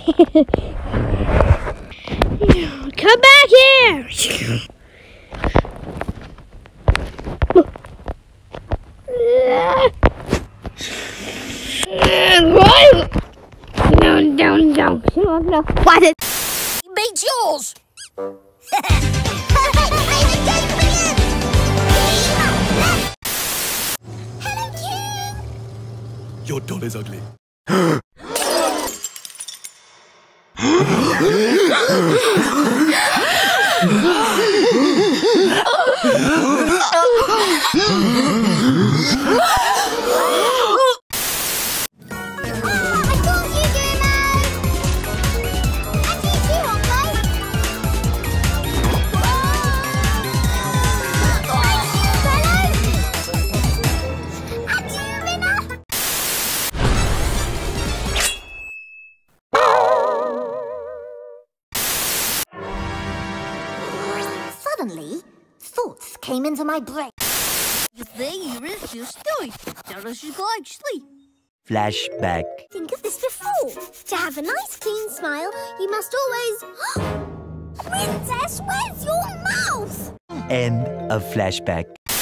Come back here! No. What is Beats yours! Hello, King! Your doll is ugly. Suddenly, thoughts came into my brain. Flashback. Think of this before. To have a nice clean smile, you must always... Princess, where's your mouth? End of flashback.